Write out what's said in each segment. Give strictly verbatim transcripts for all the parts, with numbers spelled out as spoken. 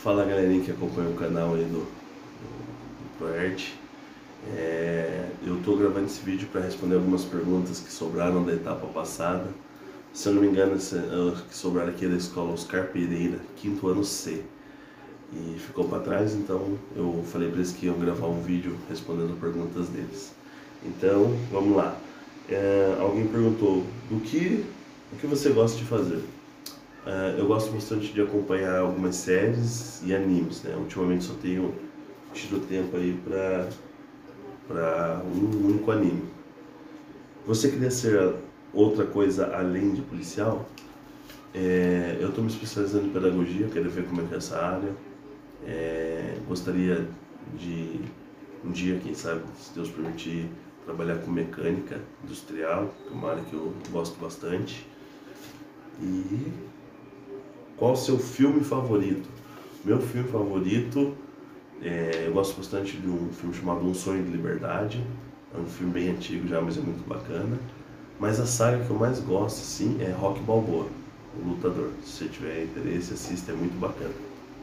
Fala galerinha que acompanha o canal aí do, do, do ProErd. É, eu estou gravando esse vídeo para responder algumas perguntas que sobraram da etapa passada. Se eu não me engano, esse, uh, que sobraram aqui é da escola Oscar Pereira, quinto ano C. E ficou para trás, então eu falei para eles que iam gravar um vídeo respondendo perguntas deles. Então, vamos lá. É, alguém perguntou, do que, o que você gosta de fazer? Uh, eu gosto bastante de acompanhar algumas séries e animes, né? Ultimamente só tenho tido tempo aí para para um único anime. Você queria ser outra coisa além de policial? É, eu estou me especializando em pedagogia, quero ver como é que é essa área. É, gostaria de um dia, quem sabe, se Deus permitir, trabalhar com mecânica industrial, que é uma área que eu gosto bastante. E qual o seu filme favorito? Meu filme favorito, é, eu gosto bastante de um filme chamado Um Sonho de Liberdade. É um filme bem antigo já, mas é muito bacana. Mas a saga que eu mais gosto, sim, é Rocky Balboa, o Lutador. Se você tiver interesse, assista, é muito bacana.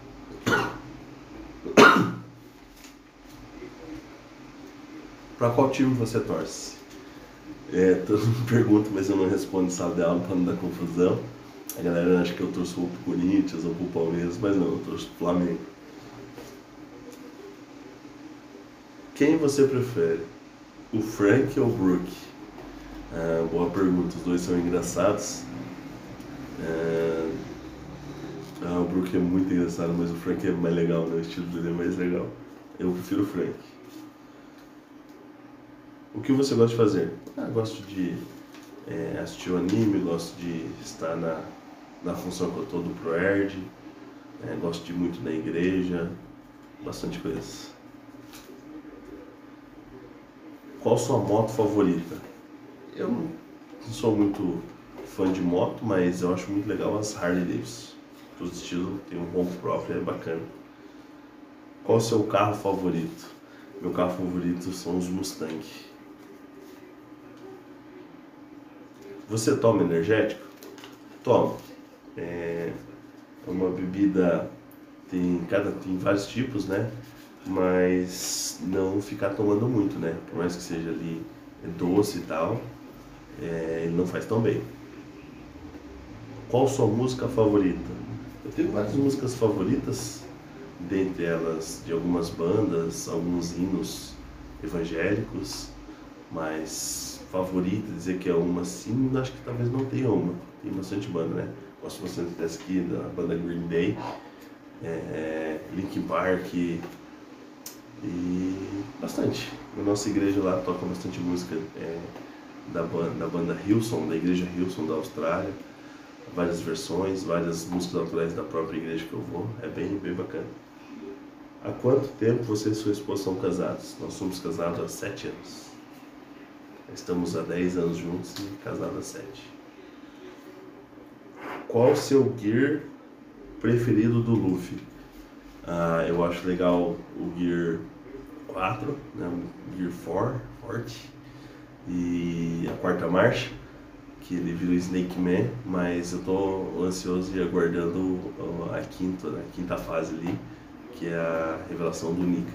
Para qual time você torce? É, todo mundo pergunta, mas eu não respondo em sala de aula para não dar confusão. A galera acha que eu torço pro Corinthians ou pro Palmeiras, mas não, eu torço pro Flamengo. Quem você prefere? O Frank ou o Brook? Ah, boa pergunta, os dois são engraçados. Ah, ah, o Brook é muito engraçado, mas o Frank é mais legal, né? O estilo dele é mais legal. Eu prefiro o Frank. O que você gosta de fazer? Ah, gosto de é, assistir o anime, gosto de estar na, na função que eu estou do ProErd, é, gosto de ir muito na igreja, bastante coisas. Qual sua moto favorita? Eu não sou muito fã de moto, mas eu acho muito legal as Harley Davidson. Todo estilo tem um ronco próprio, é bacana. Qual o seu carro favorito? Meu carro favorito são os Mustang. Você toma energético? Tomo. É uma bebida, tem, cada, tem vários tipos, né? Mas não ficar tomando muito, né? Por mais que seja ali doce e tal, é, ele não faz tão bem. Qual sua música favorita? Eu tenho várias músicas favoritas, dentre elas de algumas bandas, alguns hinos evangélicos, mas favorita, dizer que é uma sim, acho que talvez não tenha uma. Tem bastante banda, né? Gosto bastante dessa aqui, da banda Green Day, é, Linkin Park e bastante. Na nossa igreja lá toca bastante música é, da, banda, da banda Hillsong, da igreja Hillsong da Austrália. Várias versões, várias músicas autorais da própria igreja que eu vou. É bem, bem bacana. Há quanto tempo você e sua esposa são casados? Nós somos casados há sete anos. Estamos há dez anos juntos e casados há sete. Qual o seu gear preferido do Luffy? Ah, eu acho legal o Gear quatro, né? O Gear quatro, forte, e a quarta marcha, que ele vira o Snake Man, mas eu tô ansioso e aguardando a quinta, né? a quinta fase ali, que é a revelação do Nika.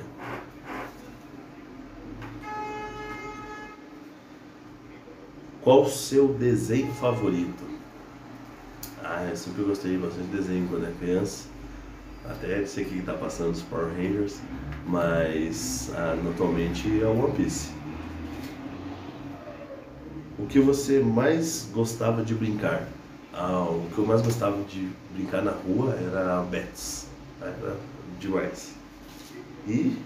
Qual o seu desenho favorito? Ah, eu sempre gostei bastante de desenho quando era criança. Até sei que está passando os Power Rangers, mas ah, atualmente é o One Piece. O que você mais gostava de brincar? Ah, o que eu mais gostava de brincar na rua era Bets, era demais. E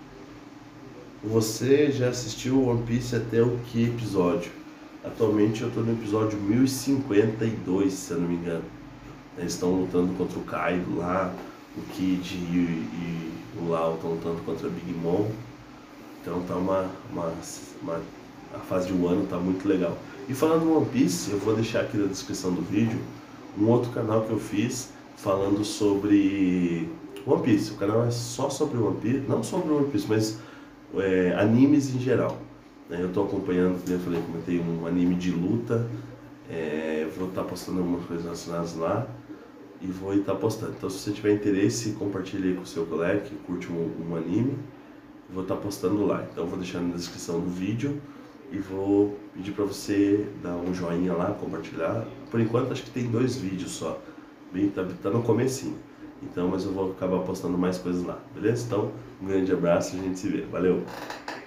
você já assistiu One Piece até o que episódio? Atualmente eu estou no episódio mil e cinquenta e dois, se eu não me engano. Eles estão lutando contra o Kaido lá, o Kid e, e o Lau estão lutando contra a Big Mom. Então tá uma, uma, uma a fase de um ano tá muito legal. E falando do One Piece, eu vou deixar aqui na descrição do vídeo um outro canal que eu fiz falando sobre One Piece. O canal é só sobre One Piece, não sobre One Piece, mas é, animes em geral. Eu estou acompanhando, como eu falei, comentei um anime de luta, é, vou estar postando algumas coisas relacionadas lá. e vou estar postando. Então se você tiver interesse, compartilhe aí com o seu colega que curte um, um anime, vou estar postando lá. Então vou deixar na descrição do vídeo e vou pedir para você dar um joinha lá, compartilhar. Por enquanto acho que tem dois vídeos só, bem, tá, tá no comecinho. Então, mas eu vou acabar postando mais coisas lá, beleza? Então, um grande abraço e a gente se vê. Valeu!